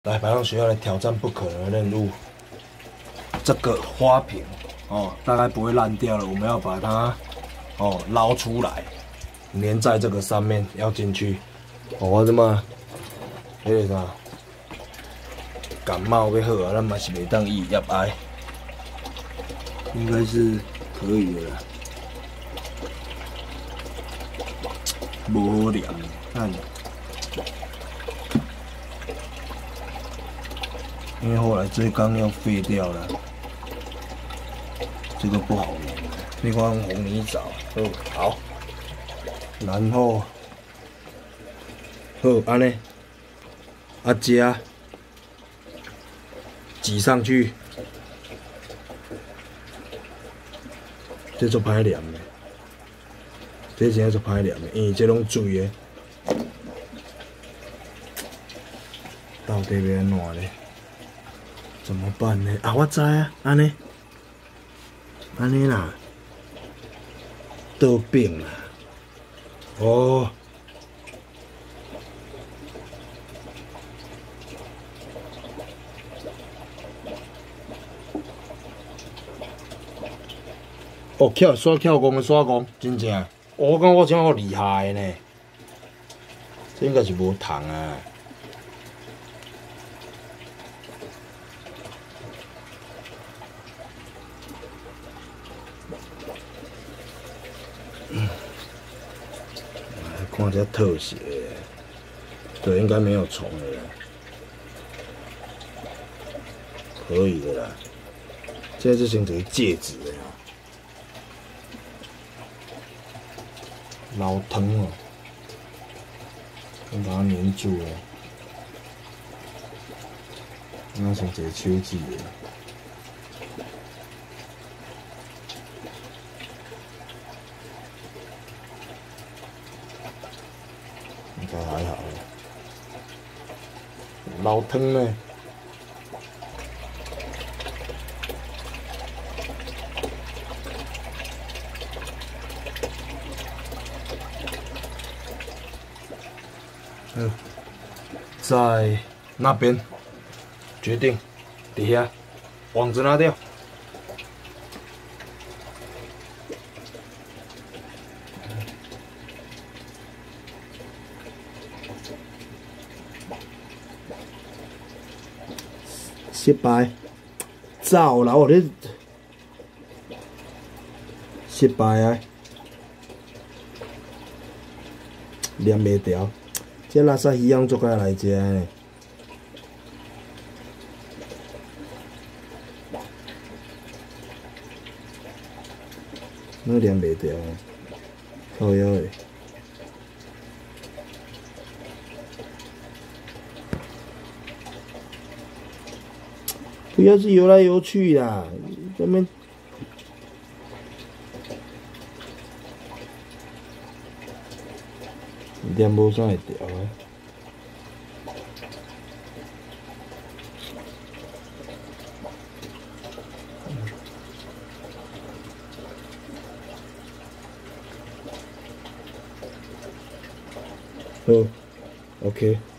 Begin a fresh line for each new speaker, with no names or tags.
来，白浪学校来挑战不可能的任务。这个花瓶哦，大概不会烂掉了，我们要把它哦捞出来，粘在这个上面，要进去。哦，我他妈，那个啥，感冒要好啊，咱嘛是袂当医业哀，应该是可以的啦。无好念，看。 因为后来这缸要废掉了，这个不好用。你看用红泥沼，好，然后好安尼，加挤上去，这做歹念的，这真做歹念的，因为这拢水的，到底要安怎呢？ 怎么办呢？啊，我知啊，安尼啦，倒饼啦，哦，哦，跳工的耍工，真正，我感觉我真好厉害呢，这应该是无糖啊。 看这特写，对，应该没有虫了啦，可以的啦。现在这形成戒指了，老疼哦，先把它粘住哦，那成一个手指了。 应该还好，老汤呢？在那边决定，底下网子拿掉。 失败，走啦！我你失败啊，粘袂掉。这垃圾鱼样做该来食呢？那粘袂掉，靠腰的。 不要是游来游去啦，这边粘无啥会掉啊。好 ，OK。